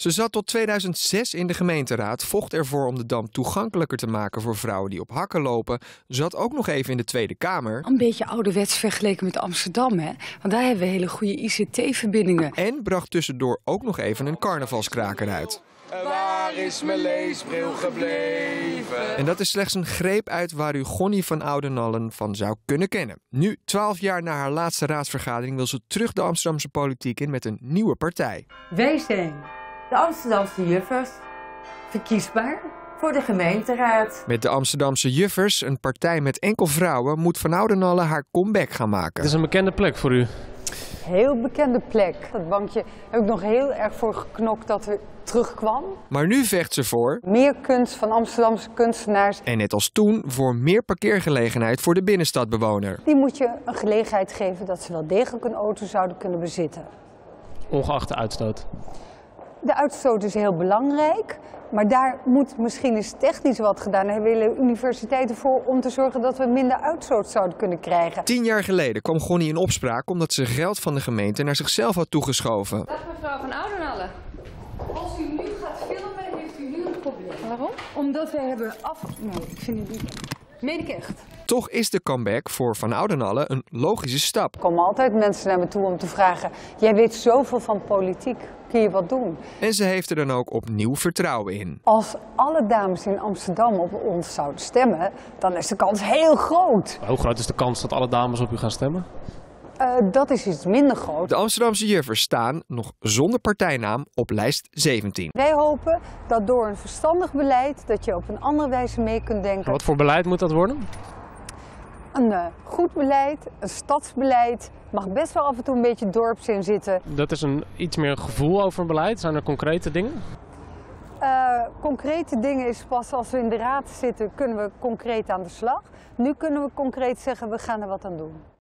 Ze zat tot 2006 in de gemeenteraad, vocht ervoor om de Dam toegankelijker te maken voor vrouwen die op hakken lopen. Zat ook nog even in de Tweede Kamer. Een beetje ouderwets vergeleken met Amsterdam, hè? Want daar hebben we hele goede ICT-verbindingen. En bracht tussendoor ook nog even een carnavalskraker uit. Waar is mijn leesbril gebleven? En dat is slechts een greep uit waar u Gonnie van Oudenallen van zou kunnen kennen. Nu, 12 jaar na haar laatste raadsvergadering, wil ze terug de Amsterdamse politiek in met een nieuwe partij. Wij zijn de Amsterdamse juffers, verkiesbaar voor de gemeenteraad. Met de Amsterdamse juffers, een partij met enkel vrouwen, moet Van Oudenallen haar comeback gaan maken. Het is een bekende plek voor u. Heel bekende plek. Dat bankje heb ik nog heel erg voor geknokt dat er terugkwam. Maar nu vecht ze voor Meer kunst van Amsterdamse kunstenaars. en net als toen voor meer parkeergelegenheid voor de binnenstadbewoner. Die moet je een gelegenheid geven dat ze wel degelijk een auto zouden kunnen bezitten. Ongeacht de uitstoot. De uitstoot is heel belangrijk, maar daar moet misschien eens technisch wat gedaan. Daar hebben we universiteiten voor om te zorgen dat we minder uitstoot zouden kunnen krijgen. 10 jaar geleden kwam Gonnie in opspraak omdat ze geld van de gemeente naar zichzelf had toegeschoven. Dag mevrouw Van Oudenallen. Als u nu gaat filmen, heeft u nu een probleem. Waarom? Omdat wij hebben Nee, ik vind het niet. Meen ik echt. Toch is de comeback voor Van Oudenallen een logische stap. Er komen altijd mensen naar me toe om te vragen, jij weet zoveel van politiek, kun je wat doen? En ze heeft er dan ook opnieuw vertrouwen in. Als alle dames in Amsterdam op ons zouden stemmen, dan is de kans heel groot. Hoe groot is de kans dat alle dames op u gaan stemmen? Dat is iets minder groot. De Amsterdamse juffers staan, nog zonder partijnaam, op lijst 17. Wij hopen dat door een verstandig beleid, dat je op een andere wijze mee kunt denken. Wat voor beleid moet dat worden? Een goed beleid, een stadsbeleid, mag best wel af en toe een beetje dorpszin zitten. Dat is iets meer gevoel over beleid. Zijn er concrete dingen? Concrete dingen is pas als we in de raad zitten, kunnen we concreet aan de slag. Nu kunnen we concreet zeggen, we gaan er wat aan doen.